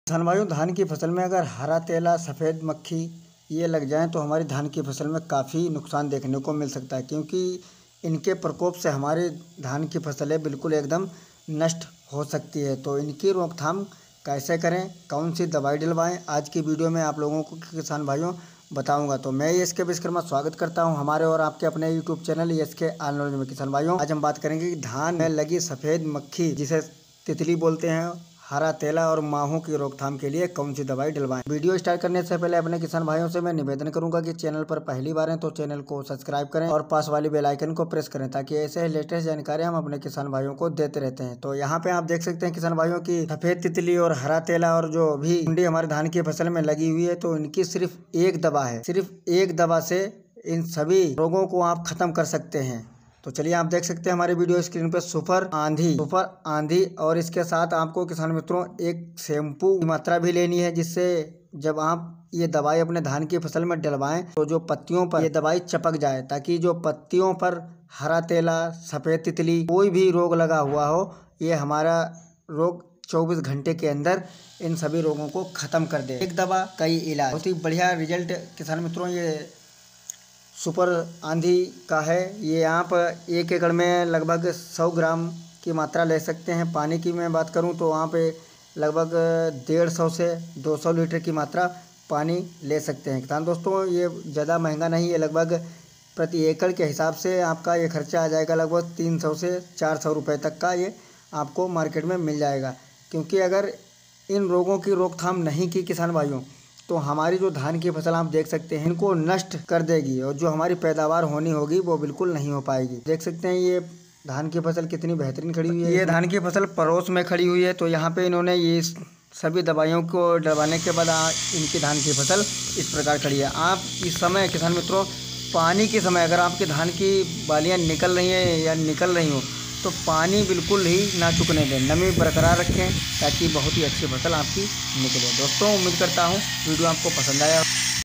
किसान भाइयों, धान की फसल में अगर हरा तेला, सफ़ेद मक्खी ये लग जाएं तो हमारी धान की फसल में काफ़ी नुकसान देखने को मिल सकता है, क्योंकि इनके प्रकोप से हमारी धान की फसलें बिल्कुल एकदम नष्ट हो सकती है। तो इनकी रोकथाम कैसे करें, कौन सी दवाई डलवाएं, आज की वीडियो में आप लोगों को किसान भाइयों बताऊंगा। तो मैं एसके विश्वकर्मा स्वागत करता हूं हमारे और आपके अपने YouTube channel SK All Knowledge में। किसान भाइयों, आज हम बात करेंगे कि धान में लगी सफ़ेद मक्खी, जिसे तितली बोलते हैं, हरा तेला और माहों की रोकथाम के लिए कौन सी दवाई डलवाएं। वीडियो स्टार्ट करने से पहले अपने किसान भाइयों से मैं निवेदन करूंगा कि चैनल पर पहली बार हैं तो चैनल को सब्सक्राइब करें और पास वाली बेल आइकन को प्रेस करें, ताकि ऐसे लेटेस्ट जानकारी हम अपने किसान भाइयों को देते रहते हैं। तो यहाँ पे आप देख सकते हैं किसान भाइयों की सफेद तितली और हरा तेला और जो भी सुंडी हमारे धान की फसल में लगी हुई है, तो इनकी सिर्फ एक दवा है। सिर्फ एक दवा से इन सभी रोगों को आप खत्म कर सकते हैं। तो चलिए, आप देख सकते हैं हमारी वीडियो स्क्रीन पे सुपर आंधी और इसके साथ आपको किसान मित्रों एक शैम्पू की मात्रा भी लेनी है, जिससे जब आप ये दवाई अपने धान की फसल में डलवाएं तो जो पत्तियों पर ये दवाई चपक जाए, ताकि जो पत्तियों पर हरा तेला, सफ़ेद तितली, कोई भी रोग लगा हुआ हो, ये हमारा रोग 24 घंटे के अंदर इन सभी रोगों को खत्म कर दे। एक दवा कई इलाज। बहुत ही बढ़िया रिजल्ट किसान मित्रों ये सुपर आंधी का है। ये आप 1 एकड़ में लगभग 100 ग्राम की मात्रा ले सकते हैं। पानी की मैं बात करूं तो वहाँ पे लगभग 150 से 200 लीटर की मात्रा पानी ले सकते हैं। किसान दोस्तों, ये ज़्यादा महंगा नहीं है। लगभग प्रति एकड़ के हिसाब से आपका ये खर्चा आ जाएगा लगभग 300 से 400 रुपये तक का। ये आपको मार्केट में मिल जाएगा, क्योंकि अगर इन रोगों की रोकथाम नहीं की किसान भाइयों, तो हमारी जो धान की फसल आप देख सकते हैं इनको नष्ट कर देगी, और जो हमारी पैदावार होनी होगी वो बिल्कुल नहीं हो पाएगी। देख सकते हैं ये धान की फसल कितनी बेहतरीन खड़ी हुई है। ये धान की फसल पड़ोस में खड़ी हुई है, तो यहाँ पे इन्होंने ये सभी दवाइयों को डलवाने के बाद इनकी धान की फसल इस प्रकार खड़ी है। आप इस समय किसान मित्रों पानी के समय अगर आपके धान की बालियाँ निकल रही हैं या निकल रही हो, तो पानी बिल्कुल ही ना चुकने दें, नमी बरकरार रखें, ताकि बहुत ही अच्छी फसल आपकी निकले। दोस्तों, उम्मीद करता हूँ वीडियो आपको पसंद आया।